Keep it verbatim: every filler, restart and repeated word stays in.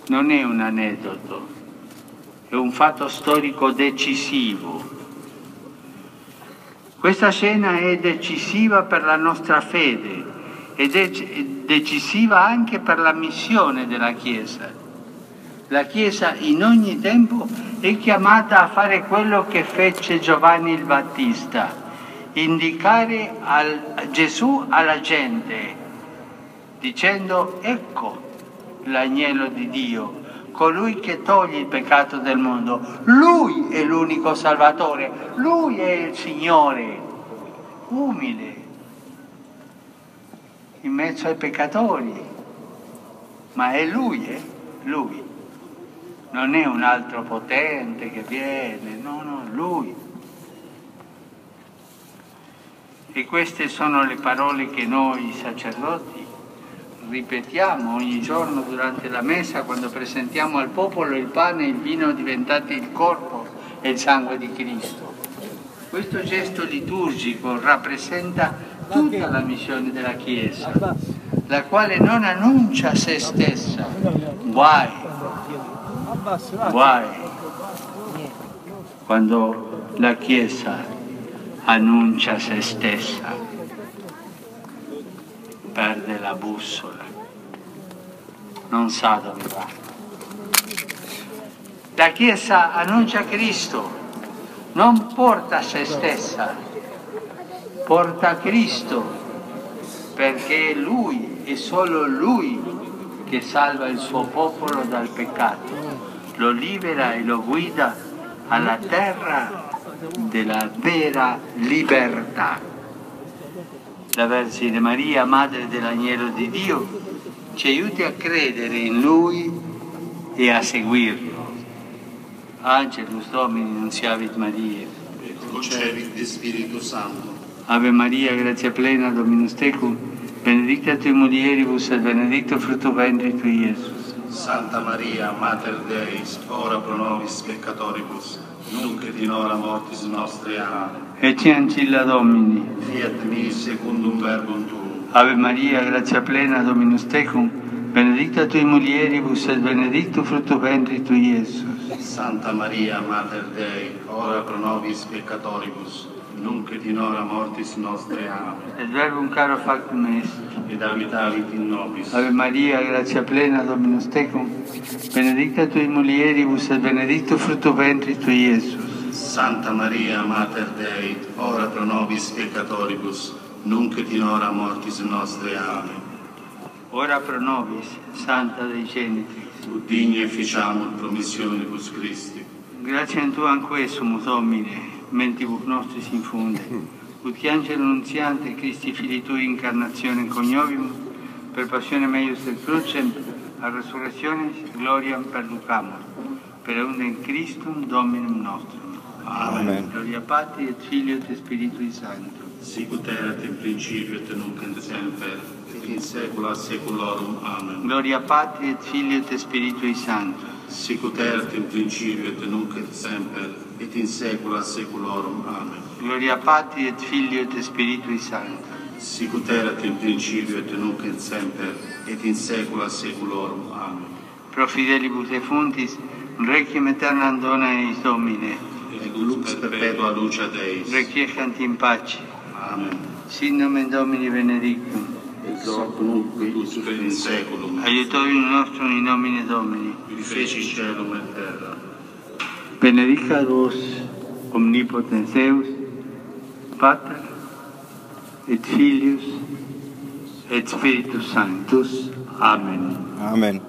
non è un aneddoto, è un fatto storico decisivo. Questa scena è decisiva per la nostra fede ed è decisiva anche per la missione della Chiesa. La Chiesa in ogni tempo è chiamata a fare quello che fece Giovanni il Battista, indicare al, Gesù alla gente, dicendo: ecco l'agnello di Dio, colui che toglie il peccato del mondo. Lui è l'unico Salvatore, Lui è il Signore, umile, in mezzo ai peccatori, ma è Lui, eh? Lui. Non è un altro potente che viene, no, no, Lui. E queste sono le parole che noi sacerdoti ripetiamo ogni giorno durante la messa, quando presentiamo al popolo il pane e il vino diventati il corpo e il sangue di Cristo. Questo gesto liturgico rappresenta tutta la missione della Chiesa, la quale non annuncia se stessa. Guai, guai, quando la Chiesa annuncia se stessa. Perde la bussola, non sa dove va. La Chiesa annuncia Cristo, non porta se stessa, porta Cristo, perché è Lui, è solo Lui che salva il suo popolo dal peccato, lo libera e lo guida alla terra della vera libertà. La Vergine Maria, Madre dell'Agnello di Dio, ci aiuti a credere in Lui e a seguirlo. Angelus Domini nunciavit Maria. Concevit di Spirito Santo. Ave Maria, grazia plena, Dominus tecum, benedicta tui mulieribus et benedictus fructus ventris tui, Iesus. Santa Maria, Mater Deis, ora pro nobis peccatoribus, nunc et in hora mortis nostre. Amen. Ecce ancilla Domini. Fiat mi secundum verbum tuum. Ave Maria, grazia plena, Dominus tecum, benedicta tui mulieribus et benedictus fructus ventris tui, Iesus. Santa Maria, Mater Dei, ora pro nobis peccatoribus, nunc et in hora mortis nostre. Amen. Et verbum caro factum est. Ed abitavit in nobis. Ave Maria, grazia plena, Dominus tecum, benedicta tui mulieribus et benedictus fructus ventris tui, Iesus. Santa Maria, Mater Dei, ora pro nobis peccatoribus, nunc et in hora mortis nostre. Amen. Ora pro nobis, Santa Dei Genitrix, ut digni efficiamur promissionibus Christi. Gratiam Tuam quesumus, Domine, mentibus nostris infunde, ut che angelo nunziante Christi Fili Tui incarnazione coniovimus, per passione meius et crucem, a resurrectionis gloriam perducamur, per eundem Christum Dominum nostrum. Amen. Gloria Patri et Filio et Spiritui Sancto. Sic ut erat in principio et nunc et semper, et in saecula saeculorum. Amen. Gloria Patri et Filio et Spiritui Sancto. Sic ut erat in principio et nunc et semper, et in saecula saeculorum. Amen. Gloria Patri et Filio et Spiritui Sancto. Sic ut erat in principio et nunc et semper, et in saecula saeculorum. Amen. Pro fidelibus defuntis, requiem aeternam dona eis Domine. Et lux perpetua luce Deis. Requiescant in pace. Amen. Sin nomen Domini benedictum. Et hoc nunc et usque in saeculum. Aiutorium nostrum in nomine Domini. Qui feci caelum et terra. Benedicat vos omnipotens Deus, Pater et Filius et Spiritus Sanctus. Amen. Amen.